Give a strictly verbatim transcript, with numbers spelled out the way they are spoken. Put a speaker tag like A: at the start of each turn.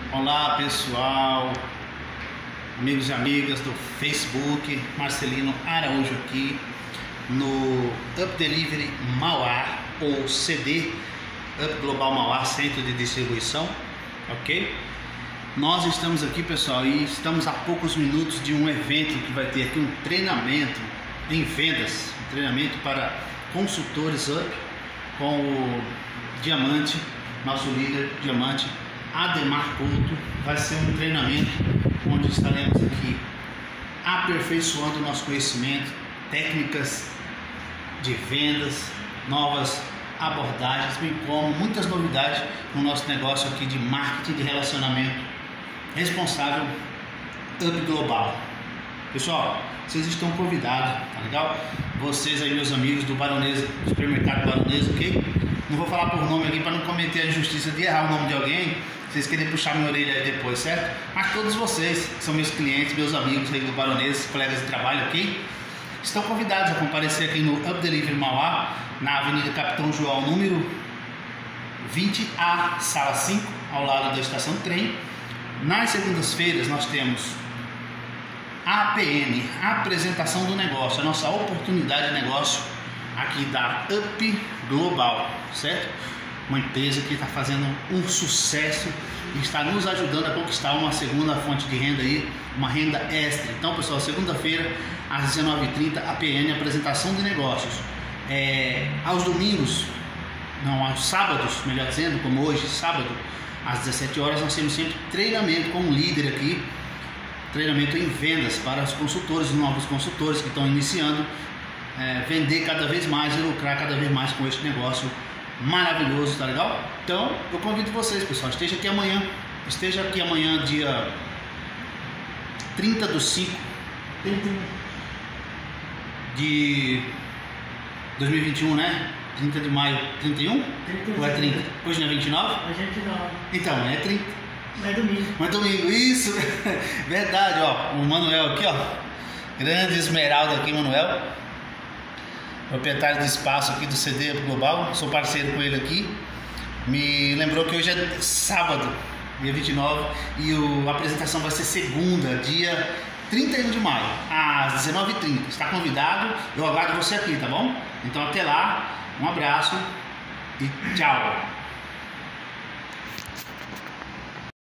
A: Olá pessoal, amigos e amigas do Facebook, Marcelino Araújo aqui no Up Delivery Mauá, ou C D, Up Global Mauá, Centro de Distribuição, ok? Nós estamos aqui, pessoal, e estamos a poucos minutos de um evento que vai ter aqui um treinamento em vendas, um treinamento para consultores Up, com o Diamante, nosso líder Diamante, Ademar Couto. Vai ser um treinamento onde estaremos aqui aperfeiçoando o nosso conhecimento, técnicas de vendas, novas abordagens, bem como muitas novidades no nosso negócio aqui de marketing de relacionamento responsável Up Global. Pessoal, vocês estão convidados, tá legal? Vocês aí, meus amigos do Baronesa, do supermercado Baronesa, ok? Não vou falar por nome aqui para não cometer a injustiça de errar o nome de alguém, vocês querem puxar minha orelha aí depois, certo? Mas todos vocês, que são meus clientes, meus amigos aí do Baronesa, colegas de trabalho aqui, estão convidados a comparecer aqui no Up Delivery Mauá, na Avenida Capitão João, número vinte A, sala cinco, ao lado da estação de trem. Nas segundas-feiras nós temos a A P N, a apresentação do negócio, a nossa oportunidade de negócio aqui da Up Global, certo? Uma empresa que está fazendo um sucesso e está nos ajudando a conquistar uma segunda fonte de renda aí, uma renda extra. Então, pessoal, segunda-feira às dezenove e trinta, A P N, apresentação de negócios. É, aos domingos, não, aos sábados, melhor dizendo, como hoje, sábado, às dezessete horas, nós temos sempre treinamento com um líder aqui, treinamento em vendas para os consultores, novos consultores que estão iniciando, é, vender cada vez mais e lucrar cada vez mais com este negócio maravilhoso, tá legal? Então, eu convido vocês, pessoal, esteja aqui amanhã, esteja aqui amanhã, dia trinta do cinco de dois mil e vinte e um, né? trinta de maio, trinta e um? trinta ou é trinta? Hoje não é vinte e nove?
B: Hoje é vinte e nove.
A: Então, é trinta.
B: Mas é domingo.
A: Mas domingo, isso! Verdade, ó, o Manuel aqui, ó, grande esmeralda aqui, Manuel, proprietário do espaço aqui do C D Global, sou parceiro com ele aqui, me lembrou que hoje é sábado, dia vinte e nove, e o, a apresentação vai ser segunda, dia trinta e um de maio, às dezenove e trinta, está convidado, eu aguardo você aqui, tá bom? Então até lá, um abraço e tchau!